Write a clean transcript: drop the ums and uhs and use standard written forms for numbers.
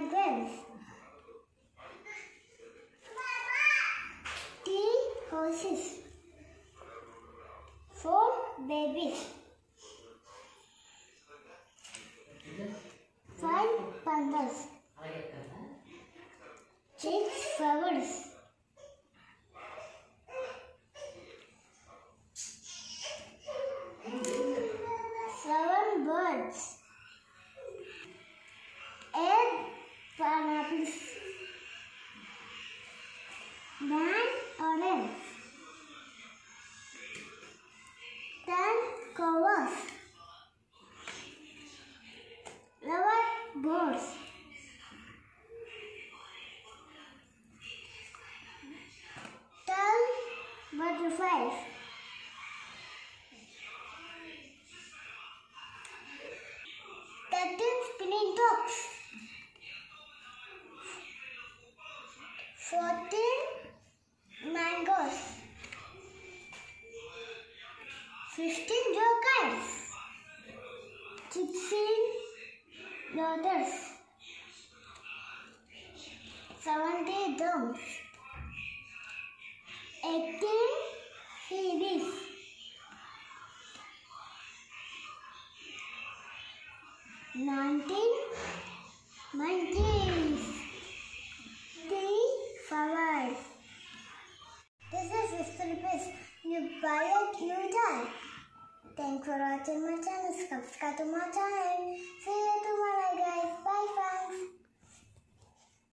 grapes. 3 horses. 4 babies. 5 pandas. 6 flowers. 7 birds. 8 pineapples. 9 oranges. 10 covers. 11 birds. 12 butterflies. 13 spinning tops. 14 mangoes. 15 jokers. 16 lotus. 17 drums. 18 phoebes. 19 monkeys. 3 flowers. This is 50 rupees. You buy it, you die. Thanks for watching my channel. Subscribe to my channel.